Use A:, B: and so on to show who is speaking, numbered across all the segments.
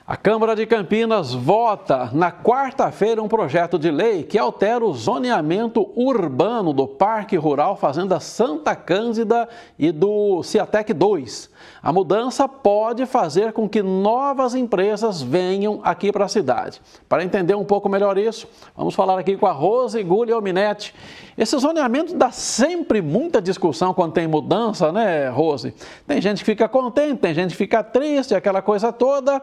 A: A Câmara de Campinas vota na quarta-feira um projeto de lei que altera o zoneamento urbano do Parque Rural Fazenda Santa Cândida e do Ciatec 2. A mudança pode fazer com que novas empresas venham aqui para a cidade. Para entender um pouco melhor isso, vamos falar aqui com a Rose Guglielminetti. Esse zoneamento dá sempre muita discussão quando tem mudança, né, Rose? Tem gente que fica contente, tem gente que fica triste, aquela coisa toda.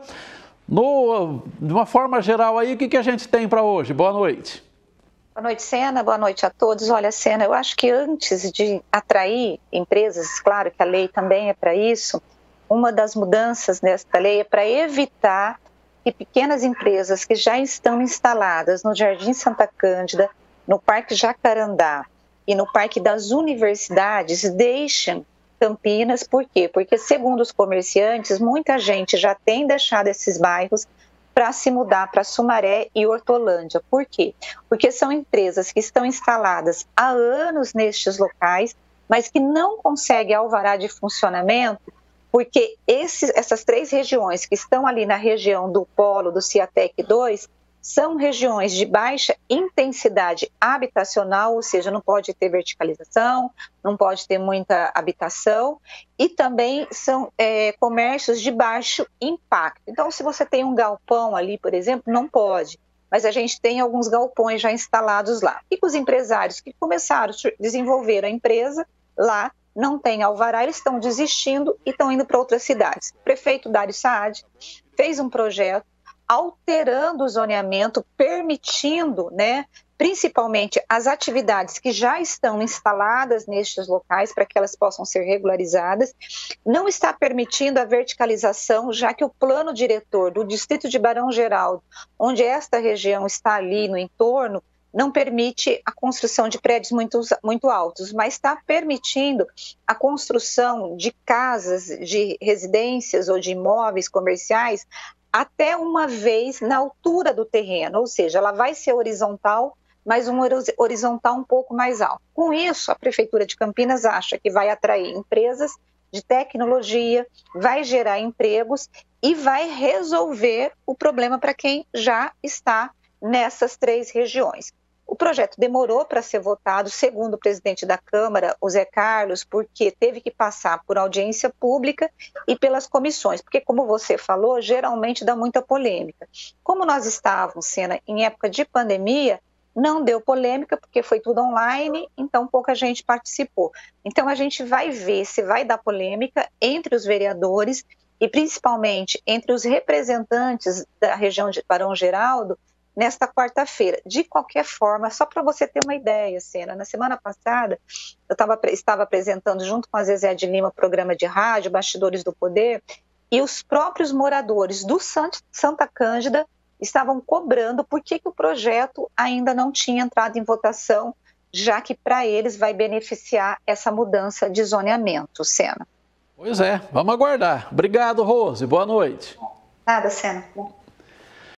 A: De uma forma geral aí, o que a gente tem para hoje? Boa noite.
B: Boa noite, Sena. Boa noite a todos. Olha, Sena, eu acho que antes de atrair empresas, claro que a lei também é para isso, uma das mudanças nesta lei é para evitar que pequenas empresas que já estão instaladas no Jardim Santa Cândida, no Parque Jacarandá e no Parque das Universidades deixem Campinas. Por quê? Porque, segundo os comerciantes, muita gente já tem deixado esses bairros para se mudar para Sumaré e Hortolândia. Por quê? Porque são empresas que estão instaladas há anos nestes locais, mas que não conseguem alvará de funcionamento, porque essas três regiões que estão ali na região do polo do Ciatec 2 são regiões de baixa intensidade habitacional, ou seja, não pode ter verticalização, não pode ter muita habitação, e também são comércios de baixo impacto. Então, se você tem um galpão ali, por exemplo, não pode, mas a gente tem alguns galpões já instalados lá. E os empresários que começaram a desenvolver a empresa lá, não tem alvará, eles estão desistindo e estão indo para outras cidades. O prefeito Dário Saad fez um projeto alterando o zoneamento, permitindo, principalmente as atividades que já estão instaladas nestes locais para que elas possam ser regularizadas. Não está permitindo a verticalização, já que o plano diretor do distrito de Barão Geraldo, onde esta região está ali no entorno, não permite a construção de prédios muito altos, mas está permitindo a construção de casas, de residências ou de imóveis comerciais até uma vez na altura do terreno, ou seja, ela vai ser horizontal, mas um horizontal um pouco mais alto. Com isso, a Prefeitura de Campinas acha que vai atrair empresas de tecnologia, vai gerar empregos e vai resolver o problema para quem já está nessas três regiões. O projeto demorou para ser votado, segundo o presidente da Câmara, o Zé Carlos, porque teve que passar por audiência pública e pelas comissões, porque, como você falou, geralmente dá muita polêmica. Como nós estávamos, Sena, em época de pandemia, não deu polêmica, porque foi tudo online, então pouca gente participou. Então a gente vai ver se vai dar polêmica entre os vereadores e principalmente entre os representantes da região de Barão Geraldo, nesta quarta-feira. De qualquer forma, só para você ter uma ideia, Sena, na semana passada eu estava apresentando junto com a Zezé de Lima programa de rádio, Bastidores do Poder, e os próprios moradores do Santa Cândida estavam cobrando por que o projeto ainda não tinha entrado em votação, já que para eles vai beneficiar essa mudança de zoneamento, Sena.
A: Pois é, vamos aguardar. Obrigado, Rose. Boa noite.
B: Nada, Sena.